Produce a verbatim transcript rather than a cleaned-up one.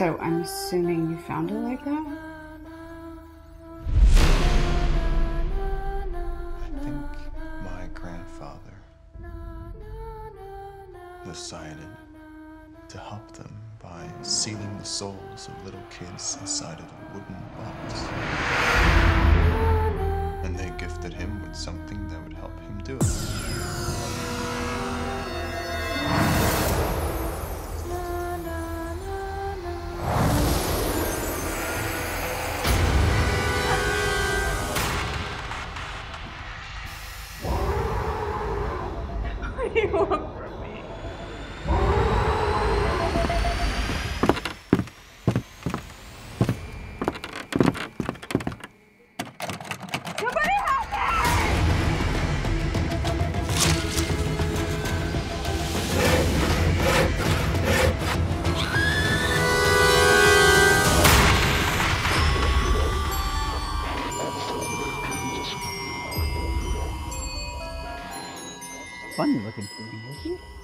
So I'm assuming you found it like that? I think my grandfather decided to help them by sealing the souls of little kids inside of a wooden box. And they gifted him with something that would help him do it. What do you want from me? Somebody help me! Funny looking thing, isn't it?